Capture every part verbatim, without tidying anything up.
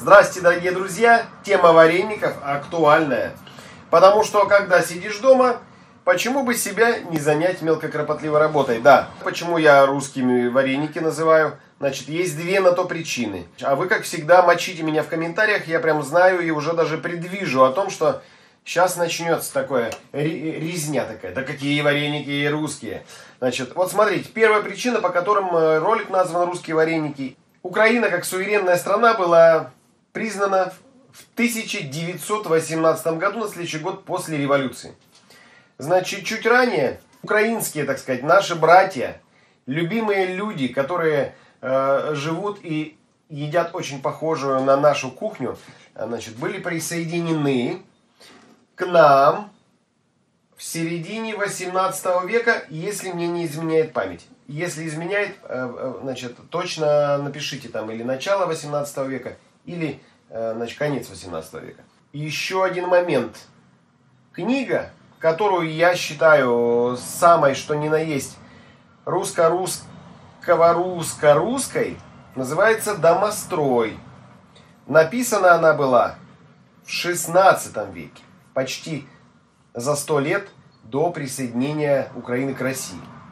Здрасте, дорогие друзья! Тема вареников актуальная. Потому что, когда сидишь дома, почему бы себя не занять мелкокропотливой работой? Да, почему я русскими вареники называю? Значит, есть две на то причины. А вы, как всегда, мочите меня в комментариях. Я прям знаю и уже даже предвижу о том, что сейчас начнется такое, резня такая. Да какие вареники и русские. Значит, вот смотрите, первая причина, по которым ролик назван «Русские вареники». Украина, как суверенная страна, была признана в тысяча девятьсот восемнадцатом году, на следующий год после революции. Значит, чуть ранее украинские, так сказать, наши братья, любимые люди, которые э, живут и едят очень похожую на нашу кухню, значит, были присоединены к нам в середине восемнадцатого века, если мне не изменяет память. Если изменяет, значит, точно напишите там или начало восемнадцатого века, или, значит, конец восемнадцатого века. Еще один момент. Книга, которую я считаю самой, что ни на есть, русско-русско-русско-русской, называется «Домострой». Написана она была в шестнадцатом веке, почти за сто лет до присоединения Украины к России.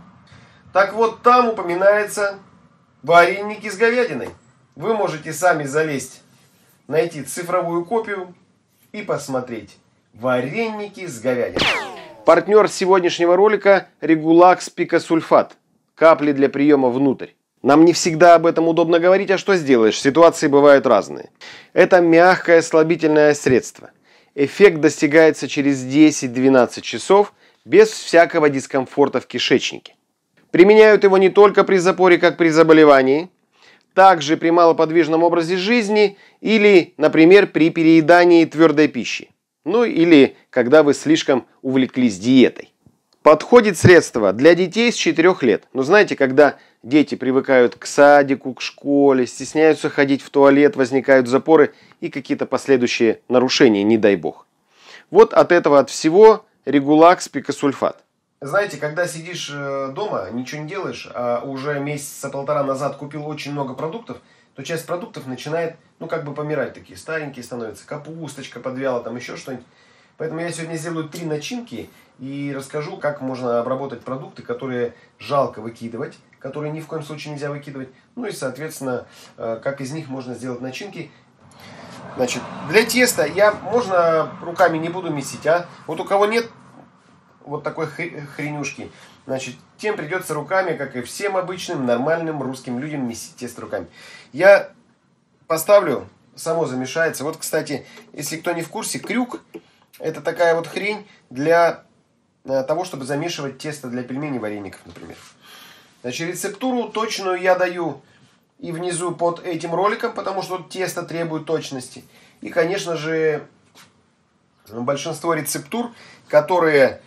Так вот, там упоминается вареники с говядиной. Вы можете сами залезть, найти цифровую копию и посмотреть. Вареники с говядиной. Партнер сегодняшнего ролика – Регулакс Пикосульфат. Капли для приема внутрь. Нам не всегда об этом удобно говорить, а что сделаешь? Ситуации бывают разные. Это мягкое слабительное средство. Эффект достигается через десять-двенадцать часов без всякого дискомфорта в кишечнике. Применяют его не только при запоре, как при заболевании, также при малоподвижном образе жизни или, например, при переедании твердой пищи. Ну или когда вы слишком увлеклись диетой. Подходит средство для детей с четырёх лет. Но знаете, когда дети привыкают к садику, к школе, стесняются ходить в туалет, возникают запоры и какие-то последующие нарушения, не дай бог. Вот от этого, от всего Регулакс Пикосульфат. Знаете, когда сидишь дома, ничего не делаешь, а уже месяца полтора назад купил очень много продуктов, то часть продуктов начинает, ну, как бы помирать, такие старенькие становятся, капусточка подвяла, там еще что-нибудь. Поэтому я сегодня сделаю три начинки и расскажу, как можно обработать продукты, которые жалко выкидывать, которые ни в коем случае нельзя выкидывать. Ну и, соответственно, как из них можно сделать начинки. Значит, для теста я, можно руками не буду месить, а вот у кого нет вот такой хренюшки, значит, тем придется руками, как и всем обычным нормальным русским людям, месить тесто руками. Я поставлю, само замешается. Вот, кстати, если кто не в курсе, крюк — это такая вот хрень для того, чтобы замешивать тесто для пельменей, вареников, например. Значит, рецептуру точную я даю и внизу под этим роликом, потому что тесто требует точности. И, конечно же, большинство рецептур, которые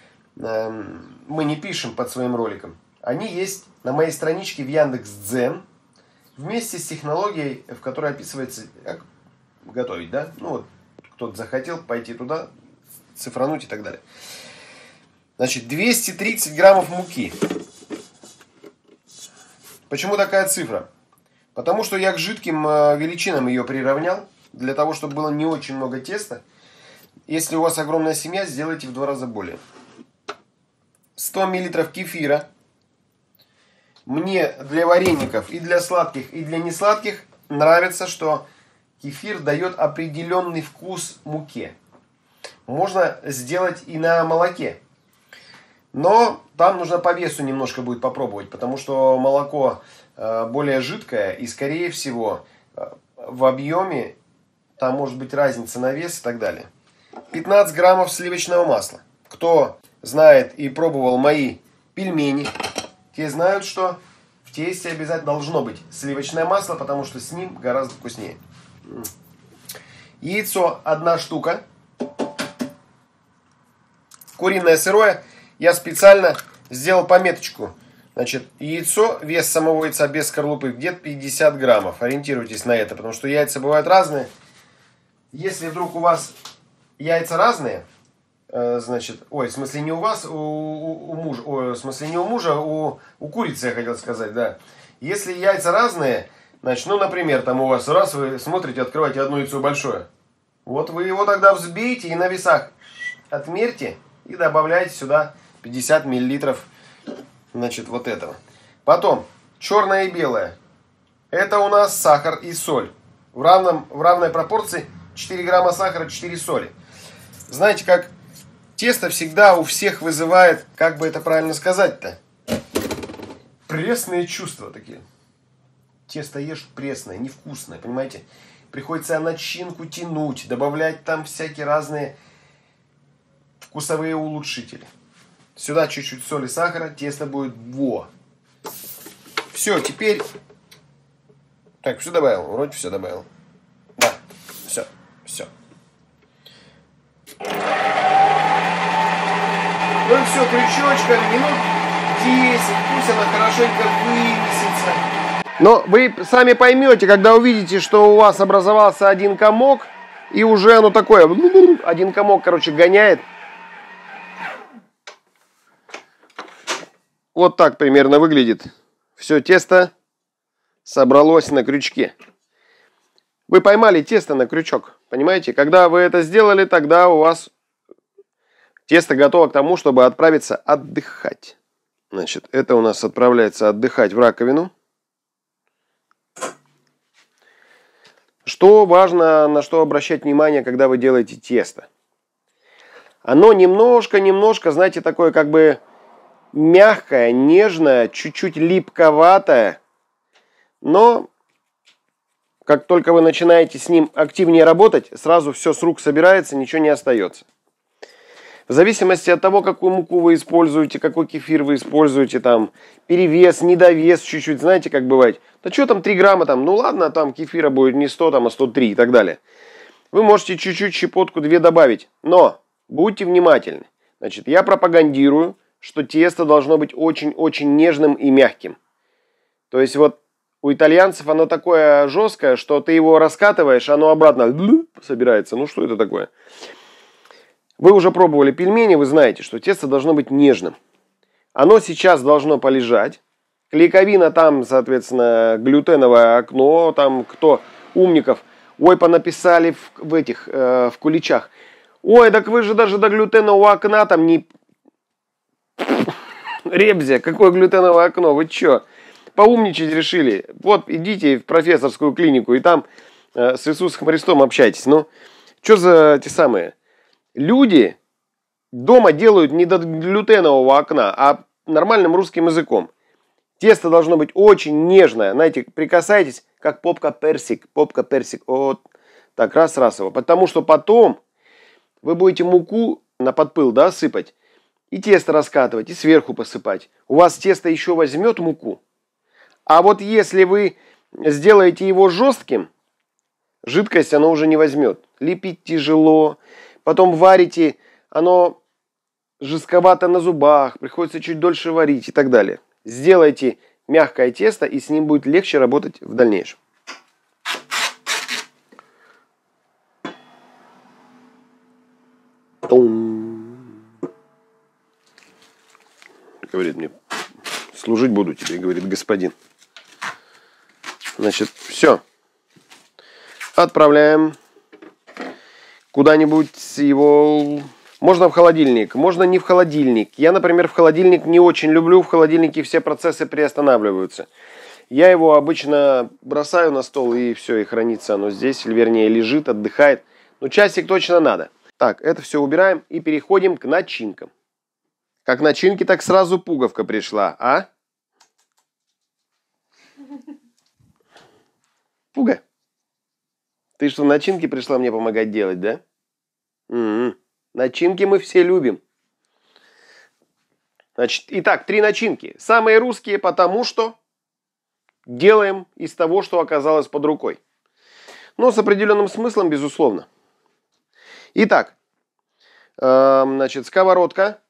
мы не пишем под своим роликом, они есть на моей страничке в Яндекс.Дзен вместе с технологией, в которой описывается, как готовить, да? Ну вот, кто-то захотел пойти туда, цифрануть и так далее. Значит, двести тридцать граммов муки. Почему такая цифра? Потому что я к жидким величинам ее приравнял, для того, чтобы было не очень много теста. Если у вас огромная семья, сделайте в два раза более. сто миллилитров кефира. Мне для вареников и для сладких, и для несладких нравится, что кефир дает определенный вкус муке. Можно сделать и на молоке. Но там нужно по весу немножко будет попробовать, потому что молоко более жидкое, и, скорее всего, в объеме там может быть разница на вес и так далее. пятнадцать граммов сливочного масла. Кто знает и пробовал мои пельмени, те знают, что в тесте обязательно должно быть сливочное масло, потому что с ним гораздо вкуснее. Яйцо одна штука. Куриное сырое. Я специально сделал пометочку. Значит, яйцо, вес самого яйца без скорлупы где-то пятьдесят граммов. Ориентируйтесь на это, потому что яйца бывают разные. Если вдруг у вас яйца разные, значит, ой, в смысле не у вас, у, у, у мужа, ой, в смысле не у мужа, у, у курицы, я хотел сказать, да. Если яйца разные, Значит, ну, например, там у вас раз вы смотрите, открываете одно яйцо большое. Вот вы его тогда взбейте и на весах отмерьте и добавляйте сюда пятьдесят миллилитров, значит, вот этого. Потом, черное и белое. Это у нас сахар и соль. В, равном, в равной пропорции четыре грамма сахара, четыре соли. Знаете, как тесто всегда у всех вызывает, как бы это правильно сказать-то, пресные чувства такие. Тесто ешь пресное, невкусное, понимаете? Приходится начинку тянуть, добавлять там всякие разные вкусовые улучшители. Сюда чуть-чуть соли, сахара, тесто будет во. Все, теперь... Так, все добавил, вроде все добавил. Да, все, все. Ну и все, крючочком минут десять, пусть она хорошенько вымесится. Но вы сами поймете, когда увидите, что у вас образовался один комок, и уже оно такое, один комок, короче, гоняет. Вот так примерно выглядит. Все тесто собралось на крючке. Вы поймали тесто на крючок, понимаете? Когда вы это сделали, тогда у вас тесто готово к тому, чтобы отправиться отдыхать. Значит, это у нас отправляется отдыхать в раковину. Что важно, на что обращать внимание, когда вы делаете тесто? Оно немножко-немножко, знаете, такое как бы мягкое, нежное, чуть-чуть липковатое. Но как только вы начинаете с ним активнее работать, сразу все с рук собирается, ничего не остается. В зависимости от того, какую муку вы используете, какой кефир вы используете, там, перевес, недовес чуть-чуть, знаете, как бывает. Да что там три грамма, там, ну ладно, там кефира будет не сто, там, а сто три и так далее. Вы можете чуть-чуть щепотку две добавить, но будьте внимательны. Значит, я пропагандирую, что тесто должно быть очень-очень нежным и мягким. То есть вот у итальянцев оно такое жесткое, что ты его раскатываешь, оно обратно собирается. Ну что это такое? Вы уже пробовали пельмени, вы знаете, что тесто должно быть нежным. Оно сейчас должно полежать. Клейковина там, соответственно, глютеновое окно, там кто умников, ой, понаписали в, в этих, э, в куличах. Ой, так вы же даже до глютенового окна там не... Ребзя, какое глютеновое окно, вы чё? Поумничать решили. Вот идите в профессорскую клинику и там э, с Иисусом Христом общайтесь. Ну, что за те самые... Люди дома делают не до глютенового окна, а нормальным русским языком. Тесто должно быть очень нежное. Знаете, прикасайтесь, как попка-персик. Попка-персик. Вот так, раз-раз его. Потому что потом вы будете муку на подпыл, да, сыпать. И тесто раскатывать, и сверху посыпать. У вас тесто еще возьмет муку. А вот если вы сделаете его жестким, жидкость оно уже не возьмет. Лепить тяжело. Потом варите, оно жестковато на зубах, приходится чуть дольше варить и так далее. Сделайте мягкое тесто, и с ним будет легче работать в дальнейшем. Говорит мне, служить буду тебе, говорит господин. Значит, все. Отправляем куда-нибудь его... Можно в холодильник, можно не в холодильник. Я, например, в холодильник не очень люблю. В холодильнике все процессы приостанавливаются. Я его обычно бросаю на стол, и все, и хранится оно здесь. Или, вернее, лежит, отдыхает. Но часик точно надо. Так, это все убираем и переходим к начинкам. Как начинки, так сразу пуговка пришла, а? Пуга. Ты что, начинки пришла мне помогать делать, да? М-м. Начинки мы все любим. Значит, итак, три начинки. Самые русские, потому что делаем из того, что оказалось под рукой. Но с определенным смыслом, безусловно. Итак, э, значит, сковородка.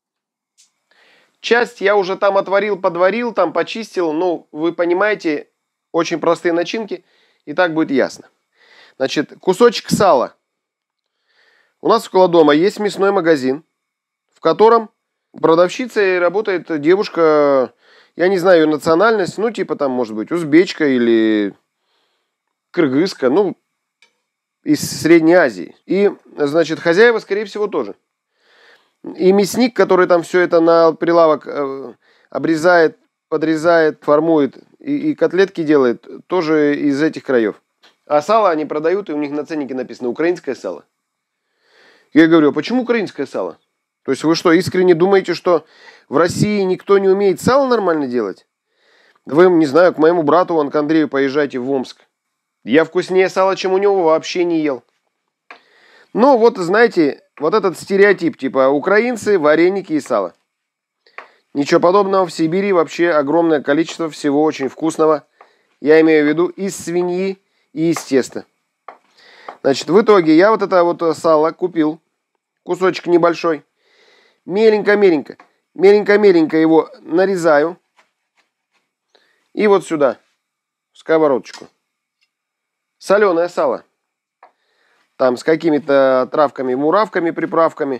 Часть я уже там отварил, подварил, там почистил. Ну, вы понимаете, очень простые начинки. И так будет ясно. Значит, кусочек сала. У нас около дома есть мясной магазин, в котором продавщицей работает девушка, я не знаю ее национальность, ну типа там может быть узбечка или кыргызское, ну, из Средней Азии. И, значит, хозяева, скорее всего, тоже. И мясник, который там все это на прилавок э, обрезает, подрезает, формует и, и котлетки делает, тоже из этих краев. А сало они продают, и у них на ценнике написано «украинское сало». Я говорю, а почему украинское сало? То есть вы что, искренне думаете, что в России никто не умеет сало нормально делать? Вы, не знаю, к моему брату, вон, к Андрею, поезжайте в Омск. Я вкуснее сала, чем у него, вообще не ел. Ну, вот, знаете, вот этот стереотип, типа украинцы, вареники и сало. Ничего подобного, в Сибири вообще огромное количество всего очень вкусного. Я имею в виду из свиньи и из теста. Значит, в итоге я вот это вот сало купил. Кусочек небольшой. Меленько-меленько. Меленько-меленько его нарезаю. И вот сюда, в сковородочку. Соленое сало. Там с какими-то травками, муравками, приправками.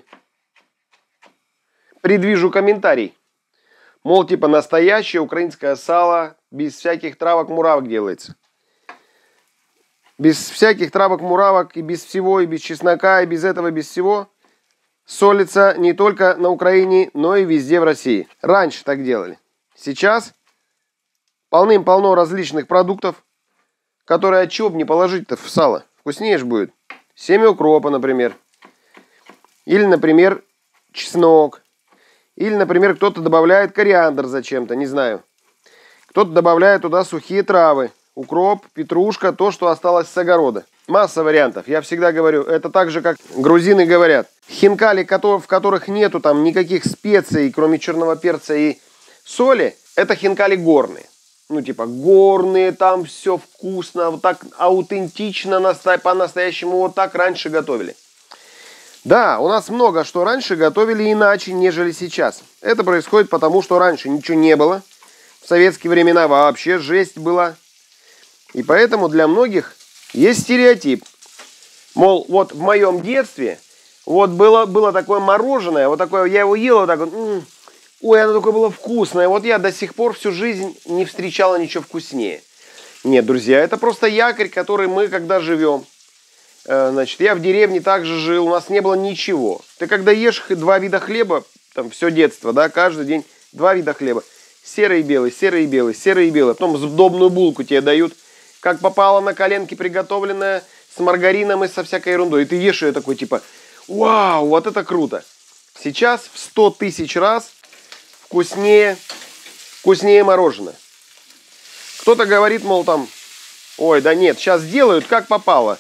Предвижу комментарий. Мол, типа настоящее украинское сало без всяких травок, муравок делается. Без всяких травок, муравок и без всего, и без чеснока, и без этого, и без всего. Солится не только на Украине, но и везде в России. Раньше так делали. Сейчас полным-полно различных продуктов, которые от чего бы не положить-то в сало. Вкуснее же будет. Семя укропа, например. Или, например, чеснок. Или, например, кто-то добавляет кориандр зачем-то, не знаю. Кто-то добавляет туда сухие травы. Укроп, петрушка, то, что осталось с огорода. Масса вариантов. Я всегда говорю, это так же, как грузины говорят. Хинкали, в которых нету там никаких специй, кроме черного перца и соли, это хинкали горные. Ну, типа, горные, там все вкусно, вот так аутентично, по-настоящему вот так раньше готовили. Да, у нас много что раньше готовили иначе, нежели сейчас. Это происходит потому, что раньше ничего не было. В советские времена вообще жесть была. И поэтому для многих есть стереотип. Мол, вот в моем детстве вот было, было такое мороженое, вот такое, я его ел, вот так вот, м-м, ой, оно такое было вкусное. Вот я до сих пор всю жизнь не встречала ничего вкуснее. Нет, друзья, это просто якорь, который мы, когда живем. Значит, я в деревне также жил, у нас не было ничего. Ты когда ешь два вида хлеба, там все детство, да, каждый день два вида хлеба. Серый и белый, серый и белый, серый и белый. Потом сдобную булку тебе дают, как попало на коленки приготовленная, с маргарином и со всякой ерундой. И ты ешь ее такой, типа, вау, вот это круто. Сейчас в сто тысяч раз вкуснее, вкуснее мороженое. Кто-то говорит, мол, там, ой, да нет, сейчас делают как попало.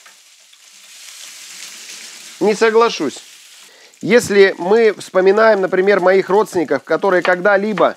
Не соглашусь. Если мы вспоминаем, например, моих родственников, которые когда-либо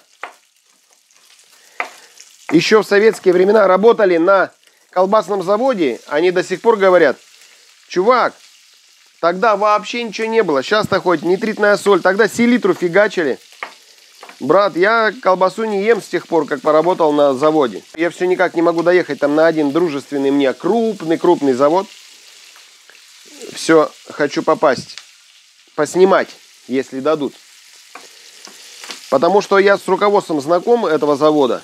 еще в советские времена работали на колбасном заводе, они до сих пор говорят, чувак, тогда вообще ничего не было, сейчас-то хоть нитритная соль, тогда селитру фигачили. Брат, я колбасу не ем с тех пор, как поработал на заводе. Я все никак не могу доехать там на один дружественный мне крупный-крупный завод. Все, хочу попасть, поснимать, если дадут. Потому что я с руководством знаком этого завода.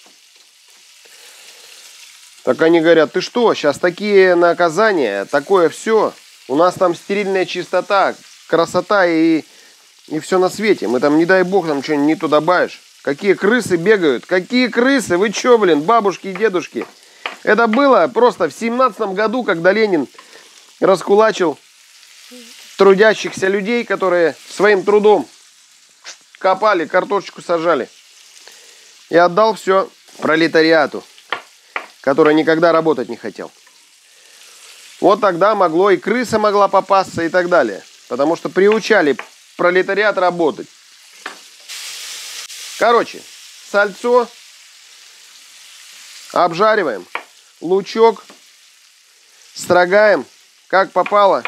Так они говорят, ты что, сейчас такие наказания, такое все. У нас там стерильная чистота, красота и, и все на свете. Мы там, не дай бог, там что-нибудь не то добавишь. Какие крысы бегают, какие крысы, вы че, блин, бабушки и дедушки. Это было просто в семнадцатом году, когда Ленин раскулачил трудящихся людей, которые своим трудом копали, картошечку сажали. И отдал все пролетариату, который никогда работать не хотел. Вот тогда могло и крыса могла попасться и так далее. Потому что приучали пролетариат работать. Короче, сальцо обжариваем, лучок строгаем, как попало.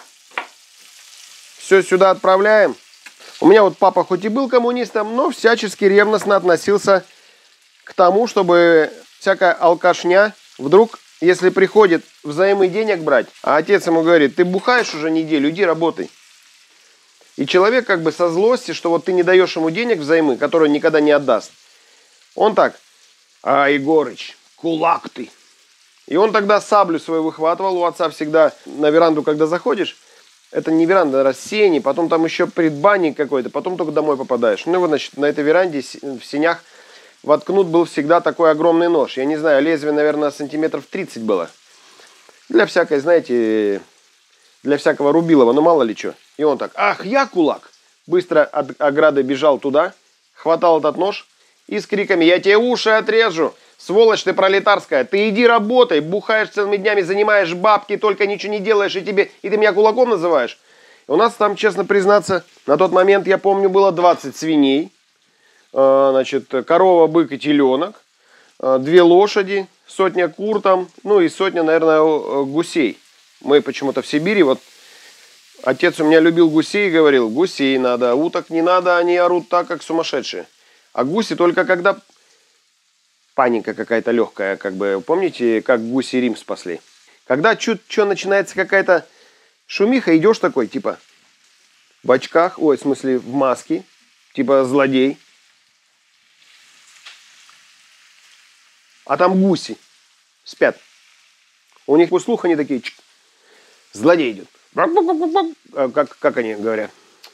Все сюда отправляем. У меня вот папа хоть и был коммунистом, но всячески ревностно относился к тому, чтобы всякая алкашня вдруг, если приходит взаймы денег брать, а отец ему говорит, ты бухаешь уже неделю, иди работай. И человек как бы со злости, что вот ты не даешь ему денег взаймы, которые он никогда не отдаст. Он так, а, Егорыч, кулак ты. И он тогда саблю свою выхватывал. У отца всегда на веранду, когда заходишь, это не веранда, а рассеяние, потом там еще предбанник какой-то, потом только домой попадаешь. Ну и вот, значит, на этой веранде в сенях воткнут был всегда такой огромный нож. Я не знаю, лезвие, наверное, сантиметров тридцать было. Для всякой, знаете, для всякого рубилова, ну мало ли что. И он так, ах, я кулак. Быстро от ограды бежал туда, хватал этот нож и с криками, я тебе уши отрежу. Сволочь ты пролетарская, ты иди работай, бухаешь целыми днями, занимаешь бабки, только ничего не делаешь, и, тебе, и ты меня кулаком называешь. У нас там, честно признаться, на тот момент, я помню, было двадцать свиней, значит, корова, бык и теленок, две лошади, сотня кур там, ну и сотня, наверное, гусей. Мы почему-то в Сибири, вот отец у меня любил гусей и говорил, гусей надо, уток не надо, они орут так, как сумасшедшие. А гуси только когда... Паника какая-то легкая, как бы, помните, как гуси Рим спасли? Когда что начинается какая-то шумиха, идешь такой, типа, в очках, ой, в смысле, в маске, типа злодей. А там гуси спят. У них по слуху они такие, чик, злодей идет. Как, как они говорят?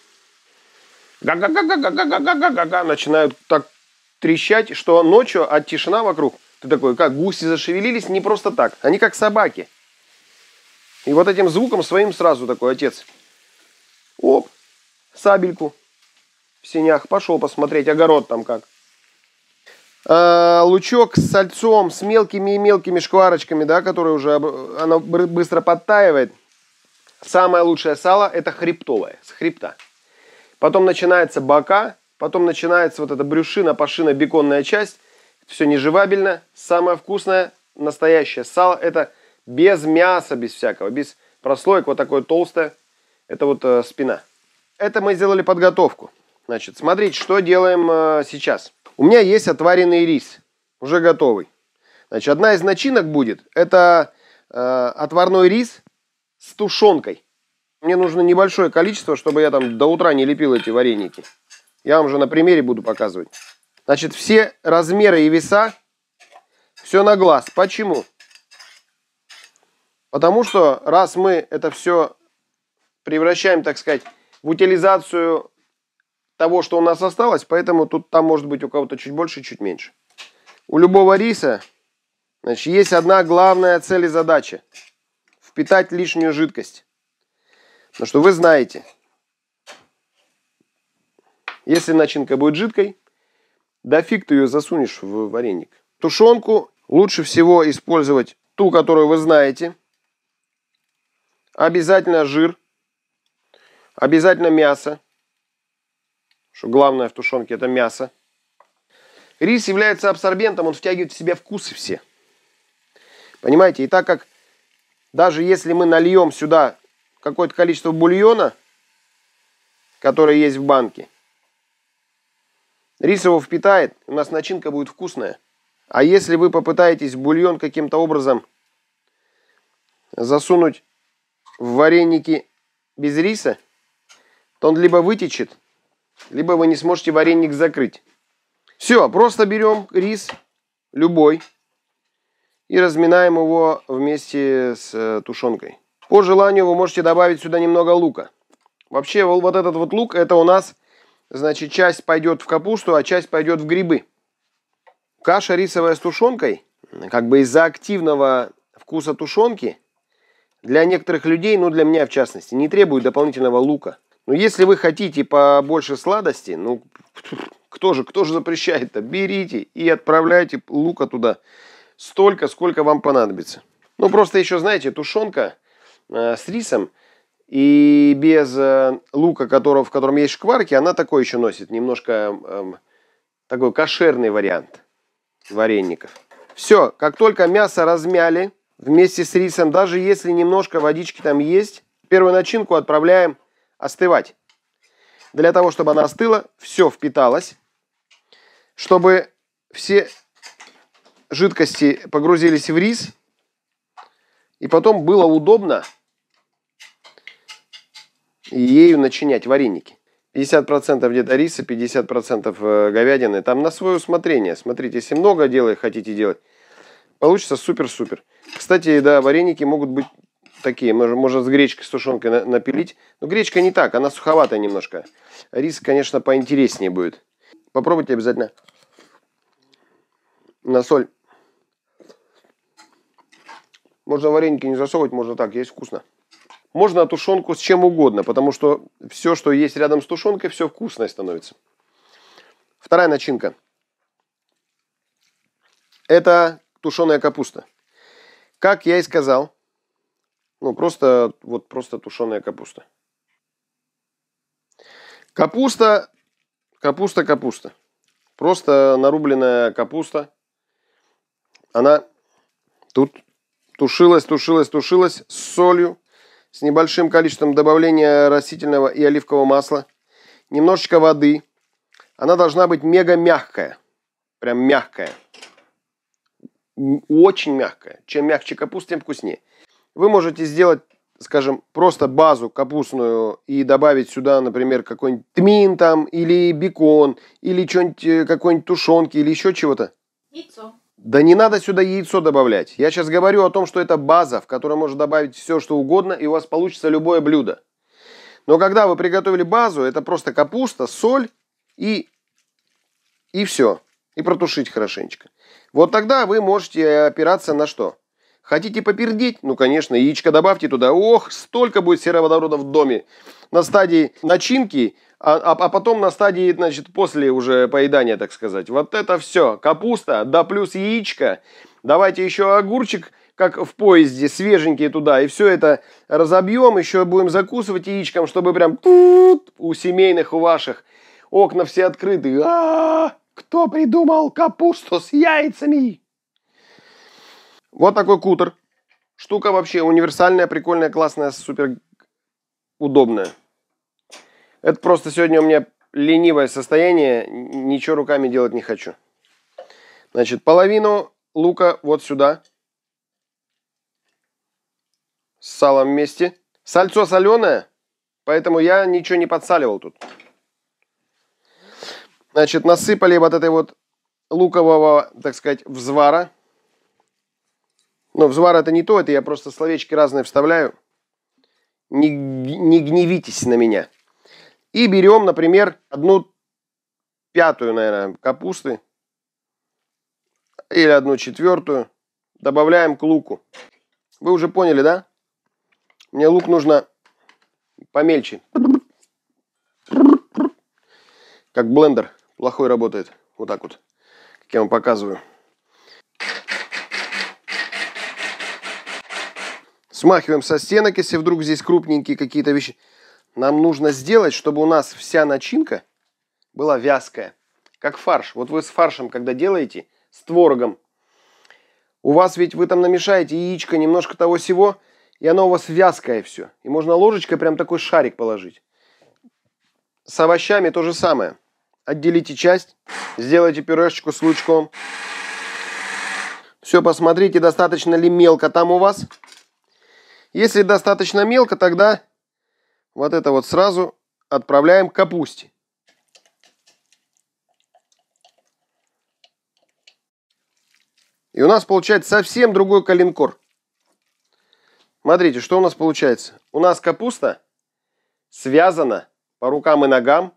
Га-га-га-га-га-га-га-га-га-га-га. Начинают так трещать, что ночью от тишина вокруг. Ты такой, как гуси зашевелились не просто так. Они как собаки. И вот этим звуком своим сразу такой отец. Оп, сабельку в сенях. Пошел посмотреть, огород там как. А, лучок с сальцом, с мелкими и мелкими шкварочками, да, которые уже оно быстро подтаивает. Самое лучшее сало это хребтовое, с хребта. Потом начинается бока. Потом начинается вот эта брюшина, пашина, беконная часть. Все нежевабельно. Самое вкусное, настоящее сало, это без мяса, без всякого, без прослоек, вот такое толстое. Это вот э, спина. Это мы сделали подготовку. Значит, смотрите, что делаем э, сейчас. У меня есть отваренный рис, уже готовый. Значит, одна из начинок будет, это э, отварной рис с тушенкой. Мне нужно небольшое количество, чтобы я там до утра не лепил эти вареники. Я вам же на примере буду показывать. Значит, все размеры и веса, все на глаз. Почему? Потому что раз мы это все превращаем, так сказать, в утилизацию того, что у нас осталось, поэтому тут там может быть у кого-то чуть больше, чуть меньше. У любого риса, значит, есть одна главная цель и задача. Впитать лишнюю жидкость. Потому что вы знаете, если начинка будет жидкой, да фиг ты ее засунешь в вареник. Тушенку лучше всего использовать ту, которую вы знаете. Обязательно жир. Обязательно мясо. Что главное в тушенке это мясо. Рис является абсорбентом, он втягивает в себя вкусы все. Понимаете? И так как даже если мы нальем сюда какое-то количество бульона, которое есть в банке, рис его впитает, у нас начинка будет вкусная. А если вы попытаетесь бульон каким-то образом засунуть в вареники без риса, то он либо вытечет, либо вы не сможете вареник закрыть. Все, просто берем рис, любой, и разминаем его вместе с тушенкой. По желанию вы можете добавить сюда немного лука. Вообще вот этот вот лук, это у нас... Значит, часть пойдет в капусту, а часть пойдет в грибы. Каша рисовая с тушенкой, как бы из-за активного вкуса тушенки, для некоторых людей, ну для меня в частности, не требует дополнительного лука. Но если вы хотите побольше сладости, ну кто же, кто же запрещает-то? Берите и отправляйте лука туда столько, сколько вам понадобится. Ну просто еще, знаете, тушенка э, с рисом, и без э, лука, которого, в котором есть шкварки, она такой еще носит. Немножко э, такой кошерный вариант вареников. Все, как только мясо размяли вместе с рисом, даже если немножко водички там есть, первую начинку отправляем остывать. Для того, чтобы она остыла, все впиталось. Чтобы все жидкости погрузились в рис. И потом было удобно ею начинять вареники. пятьдесят процентов где-то риса, пятьдесят процентов говядины. Там на свое усмотрение. Смотрите, если много делаете, хотите делать, получится супер-супер. Кстати, да, вареники могут быть такие. Можно, можно с гречкой, с тушенкой на, напилить. Но гречка не так, она суховатая немножко. Рис, конечно, поинтереснее будет. Попробуйте обязательно. На соль. Можно вареники не засовывать, можно так, есть вкусно. Можно тушенку с чем угодно, потому что все, что есть рядом с тушенкой, все вкусное становится. Вторая начинка. Это тушеная капуста. Как я и сказал, ну просто, вот просто тушеная капуста. Капуста, капуста, капуста. Просто нарубленная капуста. Она тут тушилась, тушилась, тушилась с солью, с небольшим количеством добавления растительного и оливкового масла, немножечко воды. Она должна быть мега мягкая, прям мягкая, очень мягкая. Чем мягче капуста, тем вкуснее. Вы можете сделать, скажем, просто базу капустную и добавить сюда, например, какой-нибудь тмин там, или бекон, или что-нибудь, какой-нибудь тушенки, или еще чего-то. Яйцо. Да не надо сюда яйцо добавлять. Я сейчас говорю о том, что это база, в которой можно добавить все, что угодно, и у вас получится любое блюдо. Но когда вы приготовили базу, это просто капуста, соль и, и все. И протушить хорошенечко. Вот тогда вы можете опираться на что? Хотите попердеть? Ну, конечно, яичко добавьте туда. Ох, столько будет сероводорода в доме. На стадии начинки, а, а, а потом на стадии, значит, после уже поедания, так сказать. Вот это все. Капуста, да плюс яичко. Давайте еще огурчик, как в поезде, свеженький туда. И все это разобьем. Еще будем закусывать яичком, чтобы прям у семейных, у ваших окна все открыты. А-а-а! Кто придумал капусту с яйцами? Вот такой кутер. Штука вообще универсальная, прикольная, классная, супер удобная. Это просто сегодня у меня ленивое состояние. Ничего руками делать не хочу. Значит, половину лука вот сюда. С салом вместе. Сальцо соленое, поэтому я ничего не подсаливал тут. Значит, насыпали вот этой вот лукового, так сказать, взвара. Но взвар это не то, это я просто словечки разные вставляю. Не, не гневитесь на меня. И берем, например, одну пятую, наверное, капусты. Или одну четвертую. Добавляем к луку. Вы уже поняли, да? Мне лук нужно помельче. Как блендер. Плохой работает. Вот так вот. Как я вам показываю. Смахиваем со стенок, если вдруг здесь крупненькие какие-то вещи. Нам нужно сделать, чтобы у нас вся начинка была вязкая. Как фарш. Вот вы с фаршем, когда делаете, с творогом, у вас ведь вы там намешаете яичко, немножко того всего, и оно у вас вязкое все. И можно ложечкой прям такой шарик положить. С овощами то же самое. Отделите часть, сделайте пюрешечку с лучком. Все, посмотрите, достаточно ли мелко там у вас. Если достаточно мелко, тогда вот это вот сразу отправляем к капусте. И у нас получается совсем другой коленкор. Смотрите, что у нас получается. У нас капуста связана по рукам и ногам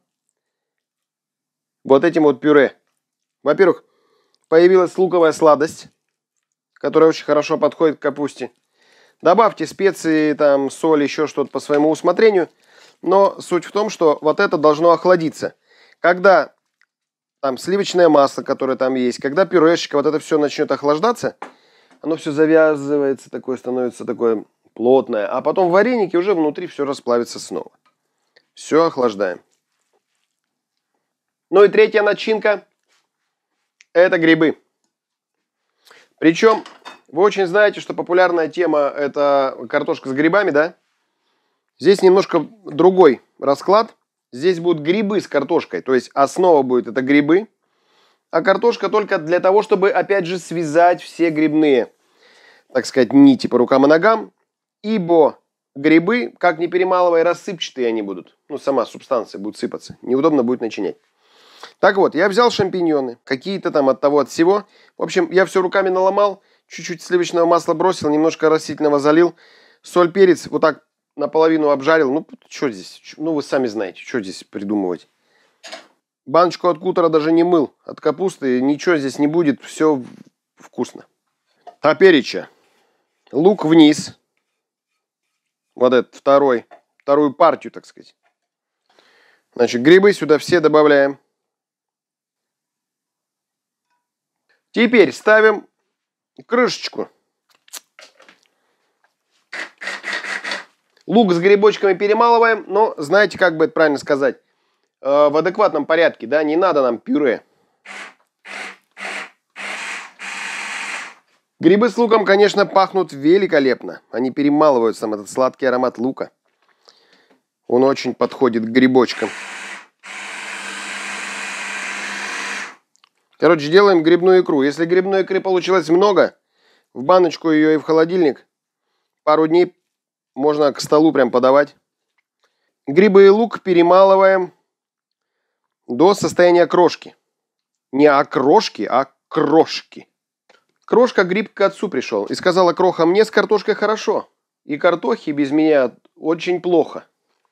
вот этим вот пюре. Во-первых, появилась луковая сладость, которая очень хорошо подходит к капусте. Добавьте специи, там, соль, еще что-то по своему усмотрению. Но суть в том, что вот это должно охладиться. Когда там сливочное масло, которое там есть, когда пюрешечка, вот это все начнет охлаждаться, оно все завязывается, такое становится такое плотное. А потом в варенике уже внутри все расплавится снова. Все охлаждаем. Ну и третья начинка – это грибы. Причем вы очень знаете, что популярная тема – это картошка с грибами, да? Здесь немножко другой расклад. Здесь будут грибы с картошкой, то есть основа будет это грибы, а картошка только для того, чтобы опять же связать все грибные, так сказать, нити по рукам и ногам, ибо грибы, как ни перемалывай, рассыпчатые они будут. Ну, сама субстанция будет сыпаться, неудобно будет начинять. Так вот, я взял шампиньоны, какие-то там от того, от всего. В общем, я все руками наломал, Чуть-чуть сливочного масла бросил, немножко растительного залил. Соль, перец вот так наполовину обжарил. Ну, что здесь? Ну, вы сами знаете, что здесь придумывать. Баночку от кутера даже не мыл. От капусты ничего здесь не будет. Все вкусно. А переча. Лук вниз. Вот этот второй. Вторую партию, так сказать. Значит, грибы сюда все добавляем. Теперь ставим крышечку. Лук с грибочками перемалываем, но знаете, как бы это правильно сказать, э, в адекватном порядке, да, не надо нам пюре. Грибы с луком, конечно, пахнут великолепно. Они перемалывают сам этот сладкий аромат лука. Он очень подходит к грибочкам. Короче, делаем грибную икру. Если грибной икры получилось много, в баночку ее и в холодильник. Пару дней можно к столу прям подавать. Грибы и лук перемалываем до состояния крошки. Не окрошки, а крошки. Крошка гриб к отцу пришел и сказала: Кроха, мне с картошкой хорошо. И картохи без меня очень плохо.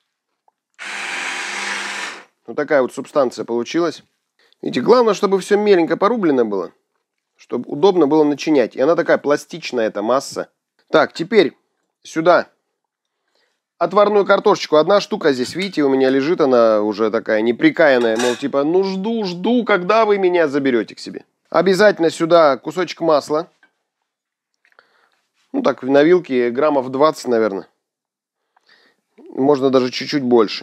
Вот такая вот субстанция получилась. Видите, главное, чтобы все меленько порублено было, чтобы удобно было начинять. И она такая пластичная, эта масса. Так, теперь сюда отварную картошечку. Одна штука здесь, видите, у меня лежит, она уже такая неприкаянная. Мол, типа, ну жду, жду, когда вы меня заберете к себе. Обязательно сюда кусочек масла. Ну так, на вилке граммов двадцать, наверное. Можно даже чуть-чуть больше.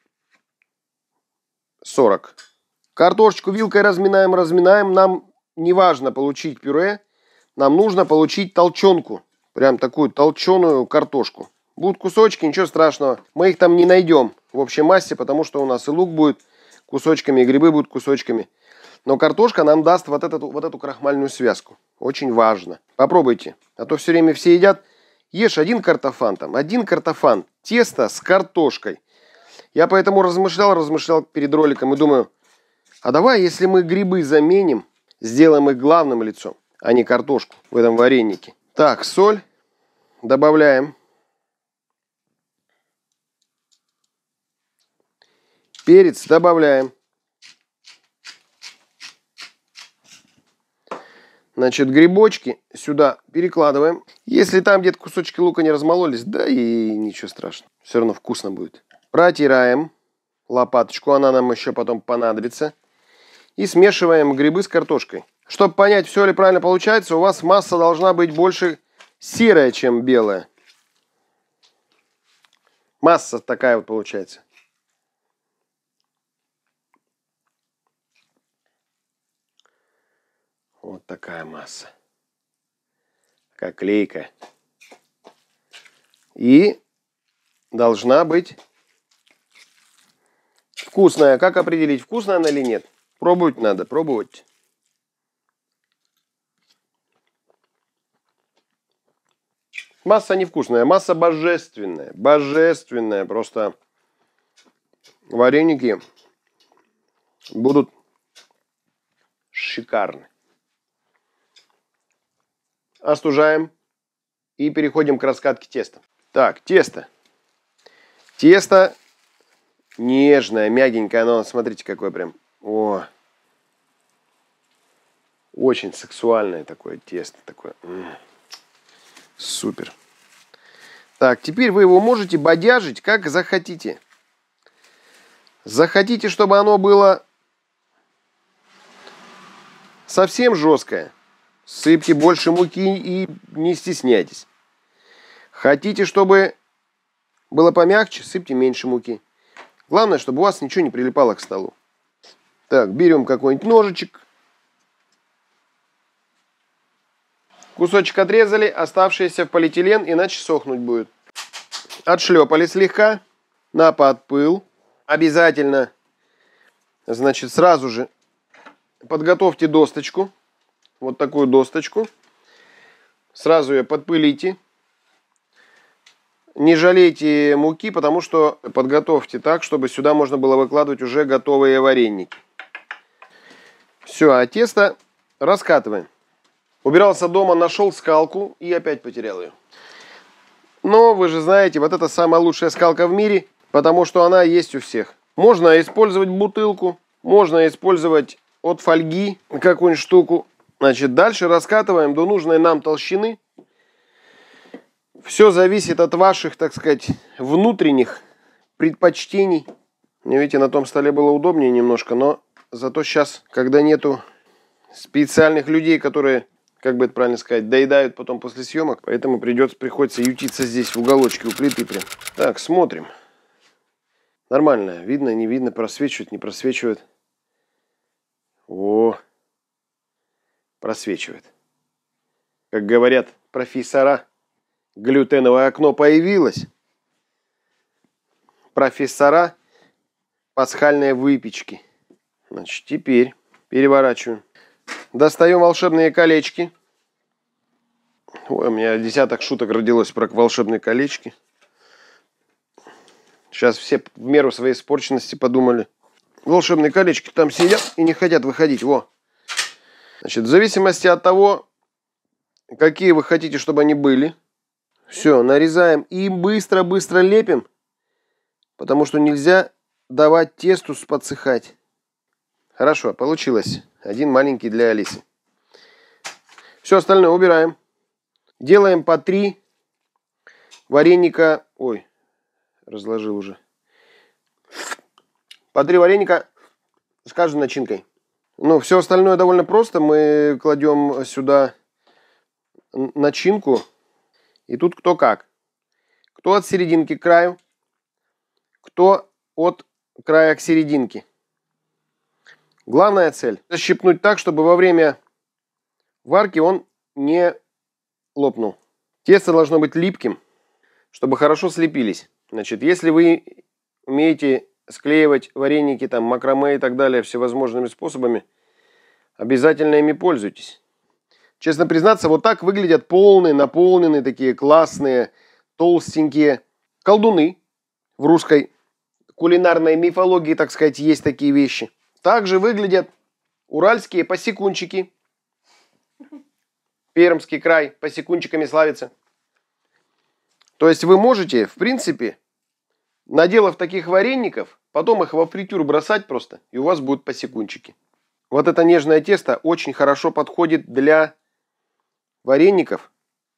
сорок. Картошечку вилкой разминаем, разминаем. Нам не важно получить пюре. Нам нужно получить толченку. Прям такую толченую картошку. Будут кусочки, ничего страшного. Мы их там не найдем в общей массе, потому что у нас и лук будет кусочками, и грибы будут кусочками. Но картошка нам даст вот эту, вот эту крахмальную связку. Очень важно. Попробуйте. А то все время все едят. Ешь один картофан там, один картофан. Тесто с картошкой. Я поэтому размышлял, размышлял перед роликом и думаю, а давай, если мы грибы заменим, сделаем их главным лицом, а не картошку в этом варенике. Так, соль добавляем. Перец добавляем. Значит, грибочки сюда перекладываем. Если там где-то кусочки лука не размололись, да и ничего страшного. Все равно вкусно будет. Протираем лопаточку, она нам еще потом понадобится. И смешиваем грибы с картошкой. Чтобы понять, все ли правильно получается, у вас масса должна быть больше серая, чем белая. Масса такая вот получается. Вот такая масса. Такая клейкая. И должна быть вкусная. Как определить, вкусная она или нет? Пробовать надо, пробовать. Масса невкусная, масса божественная. Божественная. Просто вареники будут шикарны. Остужаем и переходим к раскатке теста. Так, тесто. Тесто нежное, мягенькое. Оно, смотрите, какое прям. О, очень сексуальное такое тесто. Такое. М-м, супер. Так, теперь вы его можете бодяжить, как захотите. Захотите, чтобы оно было совсем жесткое. Сыпьте больше муки и не стесняйтесь. Хотите, чтобы было помягче, сыпьте меньше муки. Главное, чтобы у вас ничего не прилипало к столу. Так, берем какой-нибудь ножичек. Кусочек отрезали, оставшийся в полиэтилен, иначе сохнуть будет. Отшлепали слегка на подпыл. Обязательно, значит, сразу же подготовьте досточку. Вот такую досточку. Сразу ее подпылите. Не жалейте муки, потому что подготовьте так, чтобы сюда можно было выкладывать уже готовые вареники. Все, а тесто раскатываем. Убирался дома, нашел скалку и опять потерял ее. Но вы же знаете, вот это самая лучшая скалка в мире, потому что она есть у всех. Можно использовать бутылку, можно использовать от фольги какую-нибудь штуку. Значит, дальше раскатываем до нужной нам толщины. Все зависит от ваших, так сказать, внутренних предпочтений. Мне, видите, на том столе было удобнее немножко, но зато сейчас, когда нету специальных людей, которые, как бы это правильно сказать, доедают потом после съемок, поэтому придется, приходится ютиться здесь в уголочке у плиты прям. Так, смотрим. Нормально. Видно, не видно, просвечивает, не просвечивает. О, просвечивает. Как говорят профессора, глютеновое окно появилось. Профессора пасхальной выпечки. Значит, теперь переворачиваем. Достаем волшебные колечки. Ой, у меня десяток шуток родилось про волшебные колечки. Сейчас все в меру своей испорченности подумали. Волшебные колечки там сидят и не хотят выходить. Во. Значит, в зависимости от того, какие вы хотите, чтобы они были. Все, нарезаем и быстро-быстро лепим. Потому что нельзя давать тесту подсыхать. Хорошо, получилось. Один маленький для Алисы. Все остальное убираем. Делаем по три вареника. Ой, разложил уже. По три вареника с каждой начинкой. Ну, все остальное довольно просто. Мы кладем сюда начинку. И тут кто как. Кто от серединки к краю, кто от края к серединке. Главная цель – защипнуть так, чтобы во время варки он не лопнул. Тесто должно быть липким, чтобы хорошо слепились. Значит, если вы умеете склеивать вареники, там, макраме и так далее всевозможными способами, обязательно ими пользуйтесь. Честно признаться, вот так выглядят полные, наполненные, такие классные, толстенькие колдуны. В русской кулинарной мифологии, так сказать, есть такие вещи. Также выглядят уральские посекунчики. Пермский край посекунчиками славится. То есть вы можете, в принципе, наделав таких вареников, потом их во фритюр бросать просто, и у вас будут посекунчики. Вот это нежное тесто очень хорошо подходит для вареников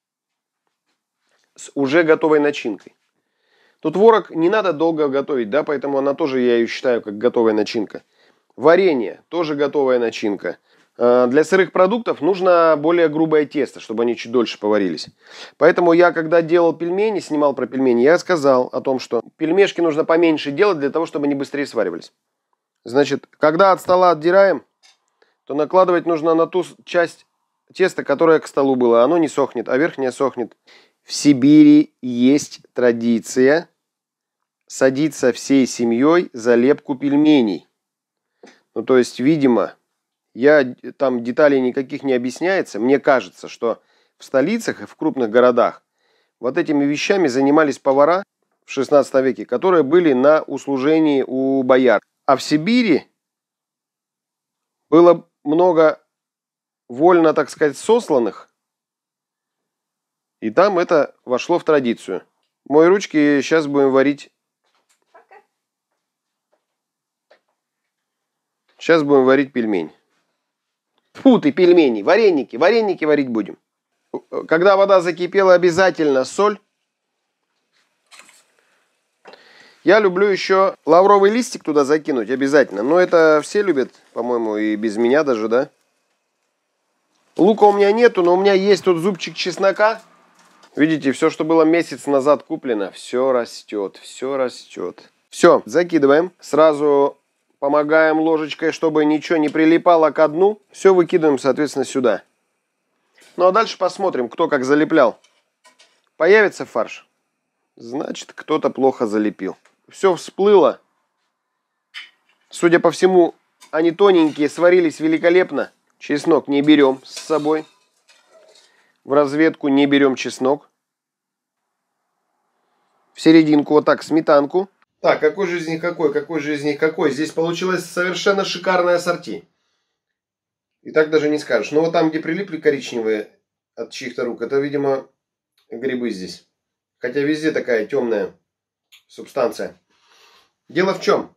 с уже готовой начинкой. Тут творог не надо долго готовить, да, поэтому она тоже, я ее считаю, как готовая начинка. Варенье тоже готовая начинка. Для сырых продуктов нужно более грубое тесто, чтобы они чуть дольше поварились. Поэтому я, когда делал пельмени, снимал про пельмени, я сказал о том, что пельмешки нужно поменьше делать для того, чтобы они быстрее сваривались. Значит, когда от стола отдираем, то накладывать нужно на ту часть теста, которая к столу была. Оно не сохнет, а верхняя сохнет. В Сибири есть традиция садиться всей семьей за лепку пельменей. Ну, то есть, видимо, я, там деталей никаких не объясняется. Мне кажется, что в столицах и в крупных городах вот этими вещами занимались повара в шестнадцатом веке, которые были на услужении у бояр. А в Сибири было много вольно, так сказать, сосланных, и там это вошло в традицию. Мои ручки, сейчас будем варить. Сейчас будем варить пельмень. Фу ты, пельмени, вареники, вареники варить будем. Когда вода закипела, обязательно соль. Я люблю еще лавровый листик туда закинуть, обязательно. Но это все любят, по-моему, и без меня даже, да? Лука у меня нету, но у меня есть тут зубчик чеснока. Видите, все, что было месяц назад куплено, все растет, все растет. Все, закидываем. Сразу помогаем ложечкой, чтобы ничего не прилипало ко дну. Все выкидываем, соответственно, сюда. Ну а дальше посмотрим, кто как залеплял. Появится фарш, значит, кто-то плохо залепил. Все всплыло. Судя по всему, они тоненькие, сварились великолепно. Чеснок не берем с собой. В разведку не берем чеснок. В серединку вот так сметанку. Так, какой же из них какой, какой же из них какой? Здесь получилось совершенно шикарное ассорти. И так даже не скажешь. Но вот там, где прилипли коричневые от чьих-то рук, это, видимо, грибы здесь. Хотя везде такая темная субстанция. Дело в чем?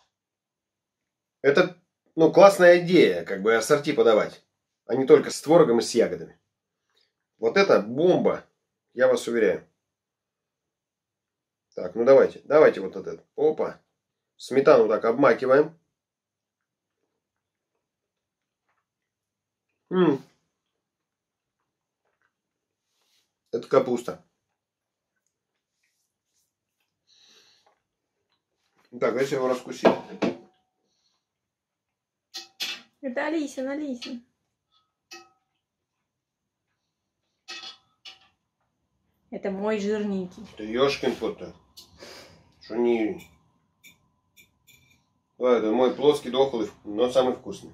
Это, ну, классная идея, как бы ассорти подавать. А не только с творогом и с ягодами. Вот это бомба, я вас уверяю. Так, ну давайте, давайте вот этот. Опа. Сметану так обмакиваем. М-м. Это капуста. Так, давайте его раскусим. Это Алисин, Алисин. Это мой жирненький. Ты ёшкин кот-то. Что не... Да, это мой плоский, дохлый, но самый вкусный.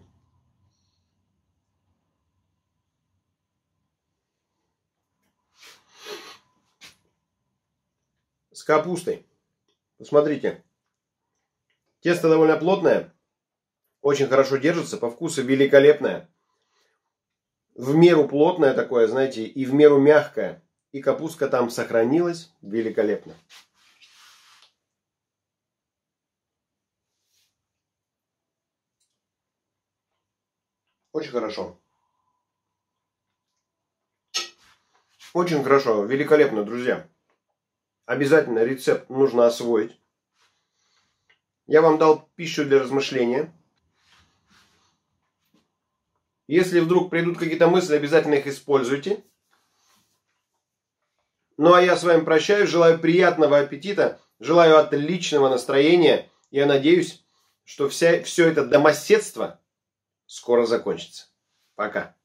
С капустой. Посмотрите. Тесто довольно плотное. Очень хорошо держится. По вкусу великолепное. В меру плотное такое, знаете, и в меру мягкое. И капустка там сохранилась великолепно. Очень хорошо. Очень хорошо. Великолепно, друзья. Обязательно рецепт нужно освоить. Я вам дал пищу для размышления. Если вдруг придут какие-то мысли, обязательно их используйте. Ну а я с вами прощаюсь. Желаю приятного аппетита. Желаю отличного настроения. Я надеюсь, что вся, все это домоседство скоро закончится. Пока.